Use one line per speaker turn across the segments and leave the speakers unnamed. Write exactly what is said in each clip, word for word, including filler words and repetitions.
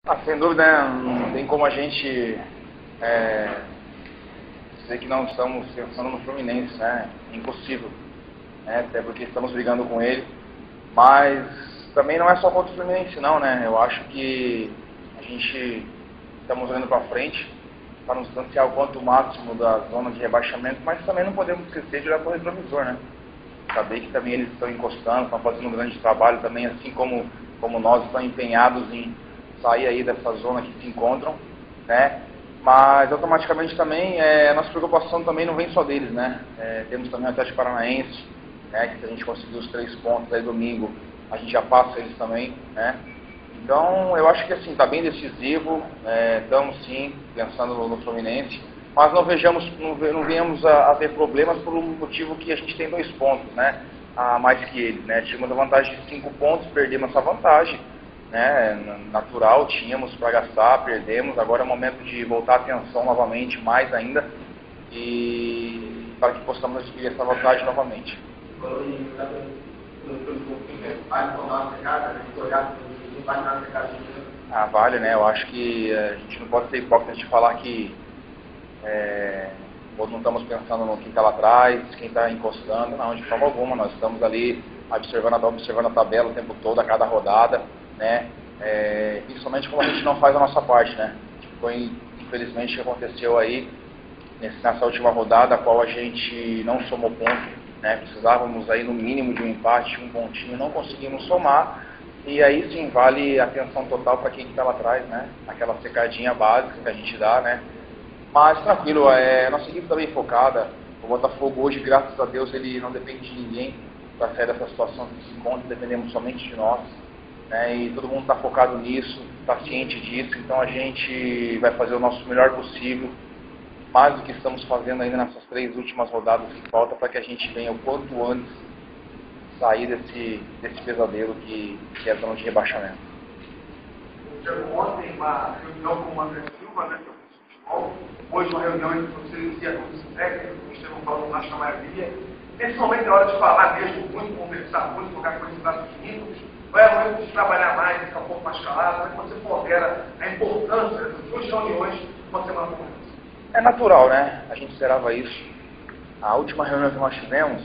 Ah, sem dúvida, né? Não tem como a gente é, dizer que não estamos pensando no Fluminense, né? Impossível, né? Até porque estamos brigando com ele. Mas também não é só contra o Fluminense, não, né? Eu acho que a gente estamos olhando para frente para nos distanciar o quanto máximo da zona de rebaixamento, mas também não podemos esquecer de olhar para o retrovisor, né? Saber que também eles estão encostando, estão fazendo um grande trabalho também, assim como, como nós, estão empenhados em sair aí dessa zona que se encontram, né? Mas automaticamente também, é, a nossa preocupação também não vem só deles, né? É, temos também o Atlético Paranaense, né? Que se a gente conseguir os três pontos aí domingo, a gente já passa eles também, né? Então, eu acho que assim, está bem decisivo, é, estamos sim pensando no, no Fluminense, mas não vejamos, não, não venhamos a, a ter problemas por um motivo que a gente tem dois pontos, né, a mais que eles, né, tínhamos a vantagem de cinco pontos, perdemos essa vantagem, né, natural, tínhamos para gastar, perdemos, agora é o momento de voltar a atenção novamente, mais ainda, e para que possamos adquirir essa vantagem novamente. Ah, vale, né? Eu acho que a gente não pode ser hipócrita de falar que é, não estamos pensando no quem está lá atrás, quem está encostando, não, de forma alguma. Nós estamos ali observando, observando a tabela o tempo todo, a cada rodada, né? É, principalmente como a gente não faz a nossa parte, né? Foi, infelizmente, o que aconteceu aí nessa última rodada, a qual a gente não somou ponto, né? Precisávamos aí no mínimo de um empate, um pontinho, não conseguimos somar. E aí sim, vale atenção total para quem está lá atrás, né? Aquela secadinha básica que a gente dá, né? Mas tranquilo, é, a nossa equipe está bem focada. O Botafogo hoje, graças a Deus, ele não depende de ninguém para sair dessa situação que se encontra, dependemos somente de nós. Né? E todo mundo está focado nisso, está ciente disso, então a gente vai fazer o nosso melhor possível, mais do que estamos fazendo ainda nessas três últimas rodadas que falta, para que a gente venha o quanto antes sair desse, desse pesadelo que, que é a zona de rebaixamento.
Ontem, uma reunião com o André Silva, né, que é o futebol, hoje uma reunião entre vocês e a comissão técnica, que estão falando mais na maioria. Nesse momento é hora de falar mesmo, muito conversar, muito tocar com esses dados químicos, ou é momento de trabalhar mais, ficar um pouco mais calado, como é que você pondera a importância dessas duas reuniões uma semana como essa?
É natural, né? A gente esperava isso. A última reunião que nós tivemos,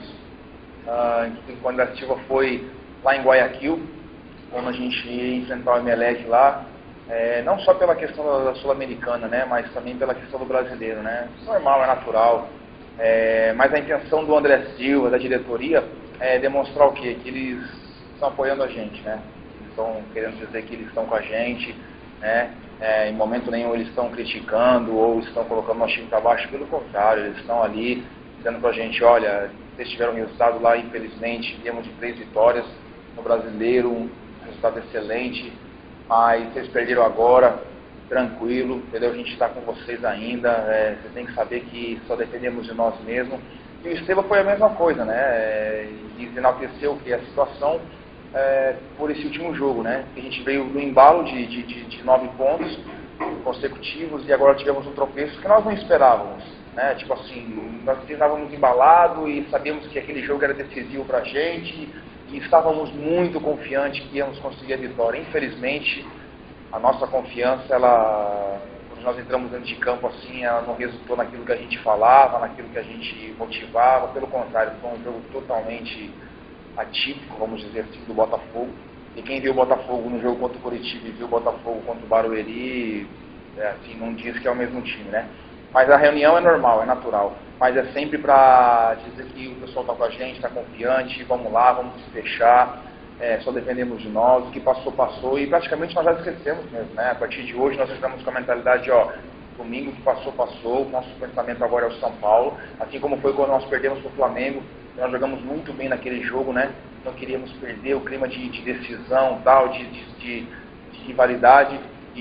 uh, quando a Silva foi lá em Guayaquil, quando a gente ia enfrentar o Emelec lá, é, não só pela questão da, da Sul-Americana, né, mas também pela questão do brasileiro, né? Normal, é natural. É, mas a intenção do André Silva, da diretoria, é demonstrar o quê? Que eles estão apoiando a gente, né? Eles estão querendo dizer que eles estão com a gente, né? É, em momento nenhum eles estão criticando ou estão colocando nosso time para baixo, pelo contrário, eles estão ali dizendo para a gente, olha, vocês tiveram um resultado lá, infelizmente, viemos de três vitórias no brasileiro, um resultado excelente, mas vocês perderam agora, tranquilo, entendeu? A gente está com vocês ainda, é, você tem que saber que só dependemos de nós mesmos. E o Esteva foi a mesma coisa, né? É, e enalteceu que a situação é, por esse último jogo, né? A gente veio no embalo de, de, de, de nove pontos consecutivos e agora tivemos um tropeço que nós não esperávamos, né? Tipo assim, nós estávamos embalados e sabíamos que aquele jogo era decisivo para a gente e estávamos muito confiantes que íamos conseguir a vitória. Infelizmente, a nossa confiança, ela, quando nós entramos dentro de campo assim, ela não resultou naquilo que a gente falava, naquilo que a gente motivava, pelo contrário, foi um jogo totalmente atípico, vamos dizer assim, do Botafogo. E quem viu o Botafogo no jogo contra o Coritiba e viu o Botafogo contra o Barueri, é, assim, não diz que é o mesmo time, né? Mas a reunião é normal, é natural. Mas é sempre para dizer que o pessoal está com a gente, está confiante, vamos lá, vamos se fechar, é, só dependemos de nós, o que passou, passou, e praticamente nós já esquecemos mesmo, né? A partir de hoje nós estamos com a mentalidade, ó, domingo que passou, passou, o nosso pensamento agora é o São Paulo, assim como foi quando nós perdemos para o Flamengo, nós jogamos muito bem naquele jogo, né? Não queríamos perder o clima de, de decisão, tal, de, de, de, de rivalidade,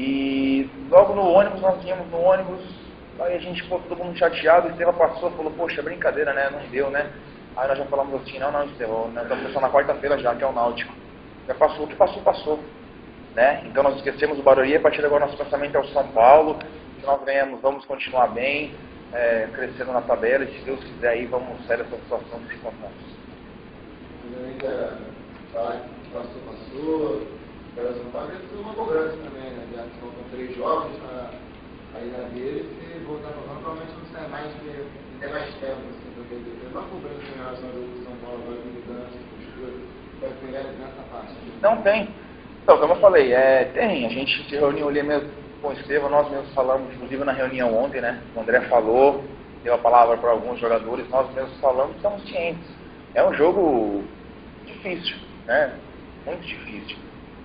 e logo no ônibus, nós tínhamos no ônibus, aí a gente ficou todo mundo chateado, o Esteva passou, falou, poxa, brincadeira, né, não deu, né? Aí nós já falamos assim, não, não, Esteva, nós estamos pensando na quarta-feira já, que é o Náutico. Já passou, o que passou, passou, né? Então nós esquecemos o Barueri, e a partir de agora nosso pensamento é o São Paulo, se nós ganhamos, vamos continuar bem, é, crescendo na tabela, e se Deus quiser aí, vamos sair dessa situação que se encontramos.
Falar que passou, passou, mas foi uma cobrança também, né? saída dele e voltar no campo, provavelmente não sai mais, porque tem mais tempo, assim, do que ele. Uma cobrança em relação ao jogo de São Paulo, agora de mudança, postura, vai pegar nessa parte.
Não tem. Então, como eu falei, é, tem. A gente se reuniu ali mesmo com o Estevam, nós mesmos falamos, inclusive na reunião ontem, né? O André falou, deu a palavra para alguns jogadores, nós mesmos falamos, estamos cientes. É um jogo difícil, né? Muito difícil.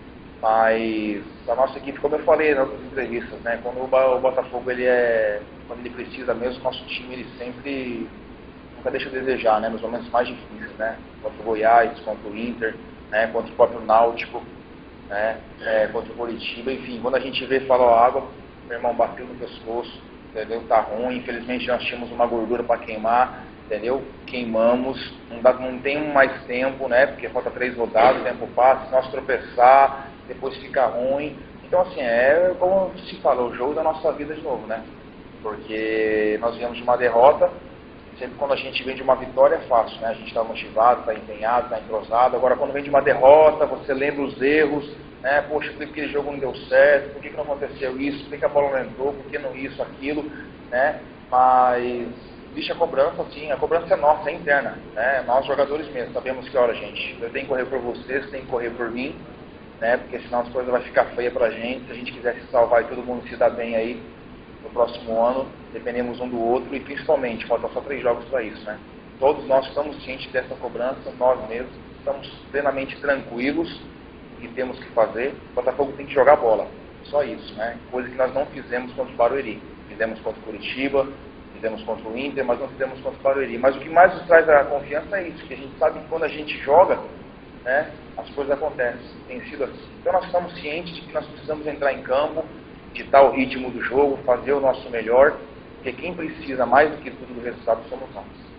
Mas a nossa equipe, como eu falei nas outras entrevistas, né? Quando o Botafogo ele é, quando ele precisa mesmo, nosso time ele sempre nunca deixa a desejar, né? Nos momentos mais difíceis, né? Contra o Goiás, contra o Inter, né? Contra o próprio Náutico, né? É, contra o Coritiba, enfim, quando a gente vê e fala, ó, água, meu irmão bateu no pescoço, entendeu? Tá ruim, infelizmente nós tínhamos uma gordura para queimar, entendeu? Queimamos, não, dá, não tem mais tempo, né? Porque falta três rodadas, o tempo passa, se nós tropeçar, depois fica ruim. Então, assim, é como se fala, o jogo da nossa vida de novo, né? Porque nós viemos de uma derrota, sempre quando a gente vem de uma vitória é fácil, né? A gente está motivado, está empenhado, está entrosado. Agora, quando vem de uma derrota, você lembra os erros, né? Poxa, por que aquele jogo não deu certo? Por que, que não aconteceu isso? Por que, que a bola não entrou? Por que não isso, aquilo, né? Mas existe a cobrança, sim. A cobrança é nossa, é interna, né? Nós, jogadores mesmo, sabemos que, olha, gente, eu tenho que correr por vocês, tem que correr por mim, né? Porque senão as coisas vão ficar feias pra gente. Se a gente quiser se salvar e todo mundo se dar bem aí no próximo ano, dependemos um do outro e principalmente, faltam só três jogos para isso, né? Todos nós estamos cientes dessa cobrança, nós mesmos estamos plenamente tranquilos e temos que fazer. O Botafogo tem que jogar bola, só isso, né? Coisa que nós não fizemos contra o Barueri. Fizemos contra o Curitiba, fizemos contra o Inter, mas não fizemos contra o Barueri. Mas o que mais nos traz a confiança é isso, que a gente sabe que quando a gente joga, né, as coisas acontecem. Tem sido assim. Então nós estamos cientes de que nós precisamos entrar em campo, ditar o ritmo do jogo, fazer o nosso melhor, porque quem precisa mais do que tudo do resultado somos nós.